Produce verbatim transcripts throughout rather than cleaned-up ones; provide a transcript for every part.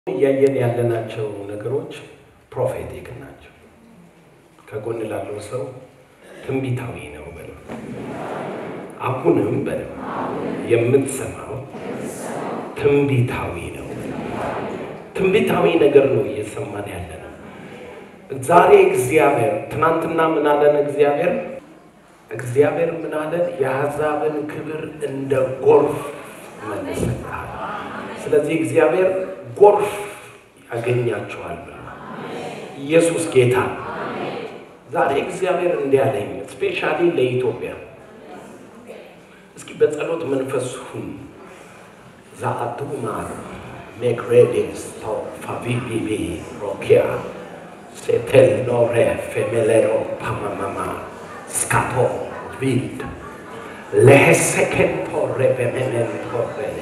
ያየን ያለናቸው ነገሮች ፕሮፌቲክ ናቸው ከጎን ላለው ሰው ትንቢታዊ ነው በለው አሁንም በለው የምትሰማው ትንቢታዊ ነው ትንቢታዊ ነገር ነው እየሰማን ያለነው ዛሬ እግዚአብሔር ትናንትና ምን አለን እግዚአብሔር እግዚአብሔር ምን አለን የአሕዛብን ክብር እንደ ጎርፍ መለሰታል ስለዚህ እግዚአብሔር ጎርፍ ያገኛቸዋል ኢየሱስ ጌታ ዛሬ እግዚአብሔር እንዲያለኝ ስፔሻሊ ለኢትዮጵያ እስኪ በጸሎት መንፈስ ሁን ዛአቱማ ሜክሬዲስ ቶ ፋቪቪቪ ሮኪያ ሴቴል ኖሬ ፌሜሌሮ ፓማማማ ስካቶ ቪልድ ለሄሴኬንቶ ሬቬሜንቶ ሬ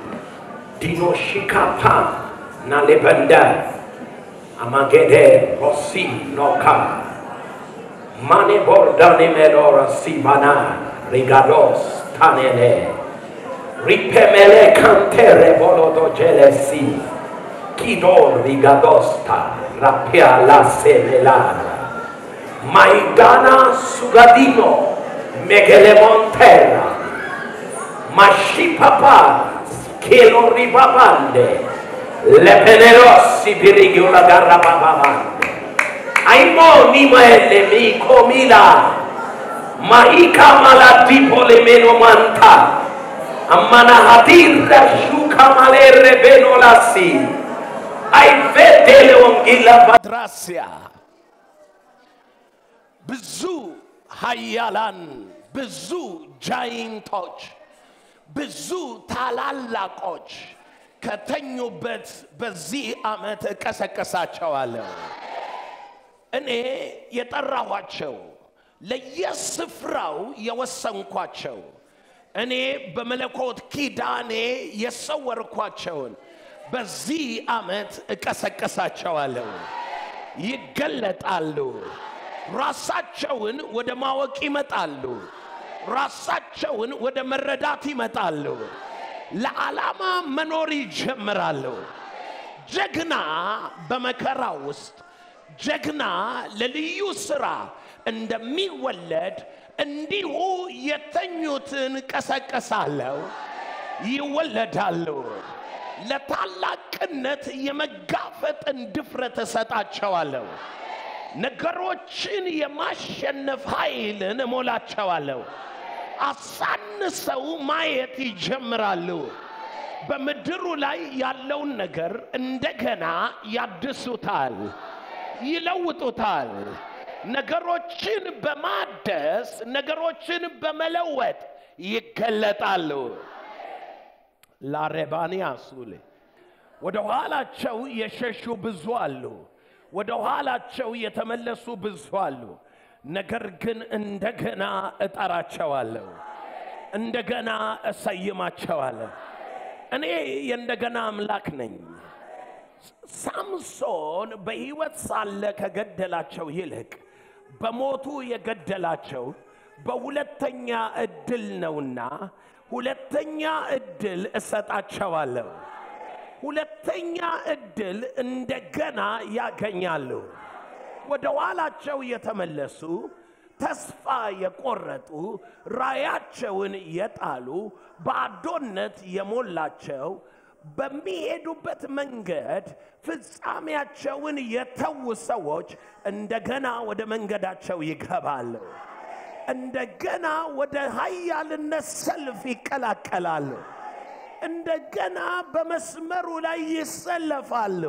ዲኖሺካፓ ናሌበንዳ አማጌዴ ሮሲ ኖካ ማኔ ቦርዳኔ ሜሎራ ሲባና ሪጋዶስ ታኔሌ ሪፔሜሌ ካንቴሬ ቦሎዶ ጀሌሲ ኪዶር ሪጋዶስታ ራፒያ ላሴሜላና ማይጋና ሱጋዲኖ ሜጌሌሞንቴራ ማሺፓፓ Kelo ribabande le penerosi birigula garababande aimo ni maelle mi comila maika malati pole meno manta amana hadirra shuka malere benolasi ai vedele ongila patrasia ብዙ ሃያላን ብዙ ጃይንቶች ብዙ ታላላቆች ከተኙበት በዚህ አመት ቀሰቀሳቸዋለሁ እኔ የጠራኋቸው ለየስፍራው የወሰንኳቸው እኔ በመለኮት ኪዳኔ የሰወርኳቸውን በዚህ አመት ቀሰቀሳቸዋለሁ ይገለጣሉ ራሳቸውን ወደ ማወቅ ይመጣሉ ራሳቸውን ወደ መረዳት ይመጣሉ ለዓላማ መኖር ይጀምራሉ ጀግና በመከራ ውስጥ ጀግና ለልዩ ስራ እንደሚወለድ እንዲሁ የተኙትን ቀሰቀሳለሁ ይወለዳሉ ለታላቅነት የመጋፈጥን ድፍረት ተሰጣቸዋለሁ ነገሮችን የማሸነፍ ኃይልን ሞላቸዋለሁ አሳንሰው ማየት ይጀምራሉ በመድሩ ላይ ያለውን ነገር እንደገና ያድሱታል ይለውጡታል ነገሮችን በማደስ ነገሮችን በመለወጥ ይገለጣሉ ላሬባኒያ ሱሌ ወደ ኋላቸው የሸሹ ብዙ አሉ ወደ ኋላቸው የተመለሱ ብዙ አሉ ነገር ግን እንደገና እጠራቸዋለሁ እንደገና እሰይማቸዋለሁ እኔ የእንደገና አምላክ ነኝ ሳምሶን በህይወት ሳለ ከገደላቸው ይልቅ በሞቱ የገደላቸው በሁለተኛ እድል ነውና ሁለተኛ እድል እሰጣቸዋለሁ ሁለተኛ እድል እንደገና ያገኛሉ ወደ ኋላቸው የተመለሱ ተስፋ የቆረጡ ራያቸውን የጣሉ ባዶነት የሞላቸው በሚሄዱበት መንገድ ፍጻሜያቸውን የተው ሰዎች እንደገና ወደ መንገዳቸው ይገባሉ እንደገና ወደ ኃያልነት ሰልፍ ይቀላቀላሉ እንደገና በመስመሩ ላይ ይሰለፋሉ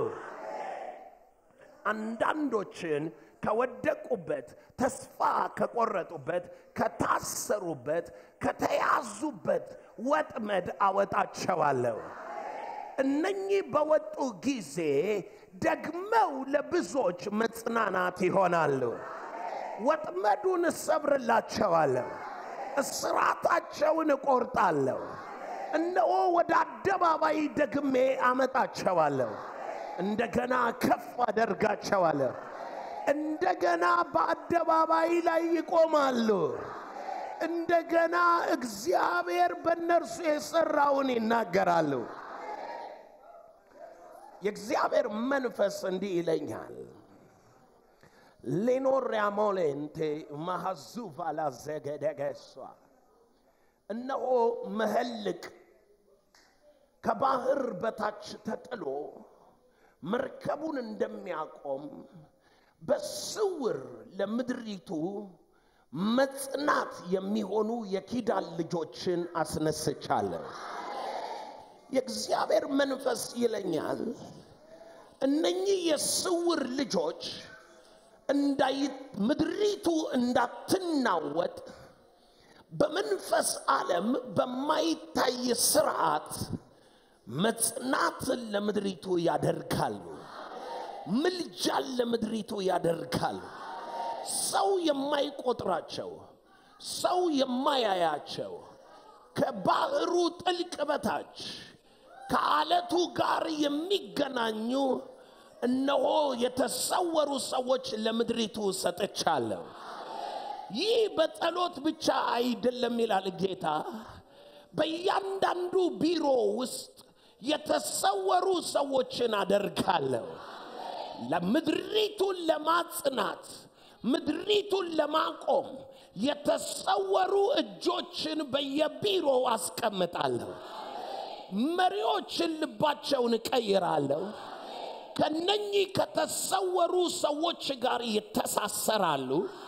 አንዳንዶችን ከወደቁበት ተስፋ ከቆረጡበት ከታሰሩበት ከተያዙበት ወጥመድ አወጣቸዋለሁ እነኚህ በወጡ ጊዜ ደግመው ለብዙዎች መጽናናት ይሆናሉ ወጥመዱን ሰብርላቸዋለሁ እስራታቸውን ቆርጣለሁ እነሆ ወደ አደባባይ ደግሜ አመጣቸዋለሁ እንደገና ከፍ አደርጋቸዋለሁ እንደገና በአደባባይ ላይ ይቆማሉ እንደገና እግዚአብሔር በእነርሱ የሰራውን ይናገራሉ የእግዚአብሔር መንፈስ እንዲህ ይለኛል ሌኖሪያ ሞሌንቴ ማሐዙፍ አላዘገደገሷ እነሆ መህልቅ ከባህር በታች ተጥሎ መርከቡን እንደሚያቆም በስውር ለምድሪቱ መጽናት የሚሆኑ የኪዳን ልጆችን አስነስቻለሁ የእግዚአብሔር መንፈስ ይለኛል እነኚህ የስውር ልጆች እንዳይ ምድሪቱ እንዳትናወጥ በመንፈስ ዓለም በማይታይ ስርዓት መጽናት ለምድሪቱ ያደርጋሉ ምልጃል ለምድሪቱ ያደርጋሉ ሰው የማይቆጥራቸው ሰው የማያያቸው ከባህሩ ጥልቅ በታች ከዓለቱ ጋር የሚገናኙ እነሆ የተሰወሩ ሰዎች ለምድሪቱ ሰጥቻለሁ ይህ በጸሎት ብቻ አይደለም ይላል ጌታ በእያንዳንዱ ቢሮ ውስጥ የተሰወሩ ሰዎችን አደርጋለሁ ለምድሪቱን ለማጽናት ምድሪቱን ለማቆም የተሰወሩ እጆችን በየቢሮው አስቀምጣለሁ መሪዎችን ልባቸውን ቀይራለሁ ከነኚህ ከተሰወሩ ሰዎች ጋር ይተሳሰራሉ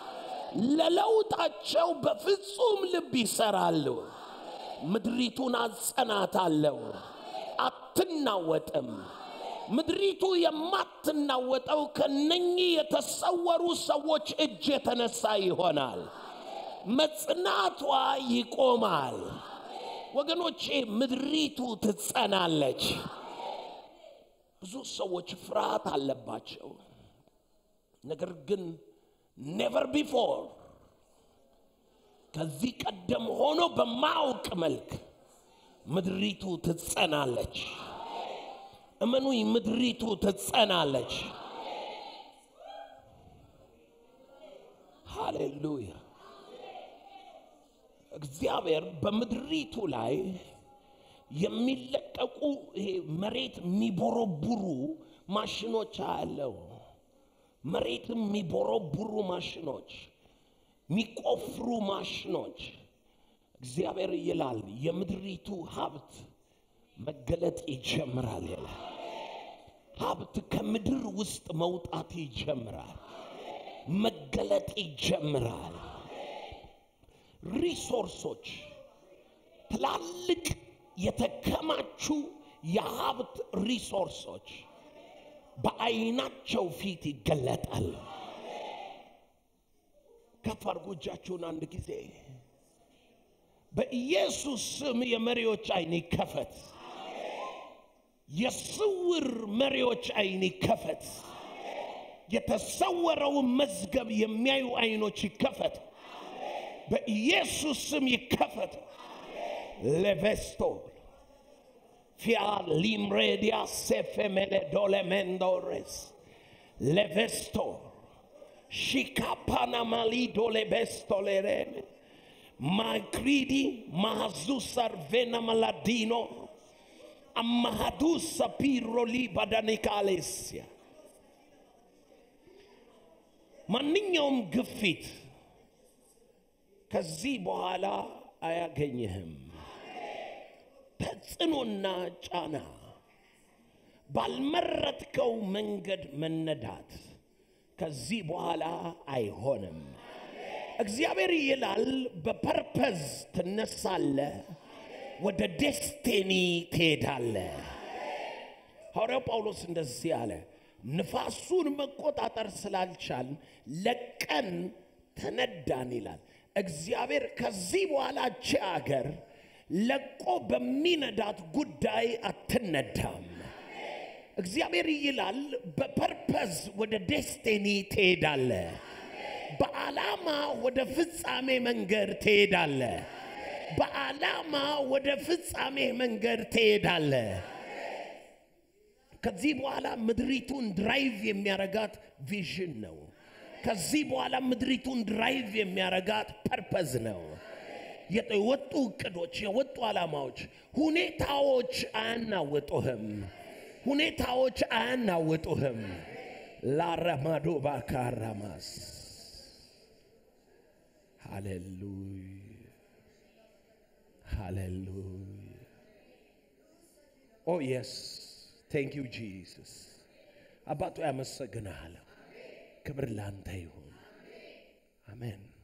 ለለውጣቸው በፍጹም ልብ ይሰራሉ ምድሪቱን አጸናታለሁ አትናወጥም ምድሪቱ የማትናወጠው ከነኚህ የተሰወሩ ሰዎች እጅ የተነሳ ይሆናል መጽናቷ ይቆማል ወገኖቼ ምድሪቱ ትጸናለች ብዙ ሰዎች ፍርሃት አለባቸው ነገር ግን never before ከዚህ ቀደም ሆኖ በማውቅ መልክ ምድሪቱ ትጸናለች እመኑኝ ምድሪቱ ትጸናለች ሃሌሉያ እግዚአብሔር በምድሪቱ ላይ የሚለቀቁ ይሄ መሬት የሚቦረቡሩ ማሽኖች አለው መሬት የሚቦረቡሩ ማሽኖች የሚቆፍሩ ማሽኖች እግዚአብሔር ይላል የምድሪቱ ሀብት መገለጥ ይጀምራል ይላል ሀብት ከምድር ውስጥ መውጣት ይጀምራል መገለጥ ይጀምራል ሪሶርሶች ትላልቅ የተከማቹ የሀብት ሪሶርሶች በአይናቸው ፊት ይገለጣል ከፈርጎጃቸውን አንድ ጊዜ በኢየሱስ ስም የመሪዎች አይን ይከፈት የስውር መሪዎች አይን ይከፈት የተሰወረው መዝገብ የሚያዩ አይኖች ይከፈት በኢየሱስ ስም ይከፈት ለቬስቶ ፊያ ሊምሬዲያ ሰፈመለ ዶለመንዶሬስ ለቬስቶ ሺካፓና ማሊ ዶለቤስቶ ለሬም ማክሪዲ ማዙሳር ቬና ማላዲኖ አማሃዱሳ ፒሮሊ ባዳኒካሌሲያ ማንኛውም ግፊት ከዚህ በኋላ አያገኝህም ተጽዕኖና ጫና ባልመረጥከው መንገድ መነዳት ከዚህ በኋላ አይሆንም እግዚአብሔር ይላል በፐርፐዝ ትነሳለህ ወደ ዴስቲኒ ትሄዳለህ ሐዋርያው ጳውሎስ እንደዚህ አለ ንፋሱን መቆጣጠር ስላልቻል ለቀን ተነዳን ይላል እግዚአብሔር ከዚህ በኋላ ቻገር ለቆ በሚነዳት ጉዳይ አትነዳም እግዚአብሔር ይላል በፐርፐዝ ወደ ዴስቲኒ ትሄዳለህ በዓላማ ወደ ፍጻሜ መንገድ ትሄዳለህ በዓላማ ወደ ፍጻሜ መንገድ ትሄዳለህ ከዚህ በኋላ ምድሪቱን ድራይቭ የሚያረጋት ቪዥን ነው ከዚህ በኋላ ምድሪቱን ድራይቭ የሚያረጋት ፐርፐዝ ነው የወጡ እቅዶች የወጡ ዓላማዎች ሁኔታዎች አናወጡህም ሁኔታዎች አያናውጡህም ላራማዶ ባካራማስ Hallelujah. Hallelujah. Oh yes. Thank you Jesus. አባቱ ያመሰግናለሁ ክብር ላንተ ይሁን አሜን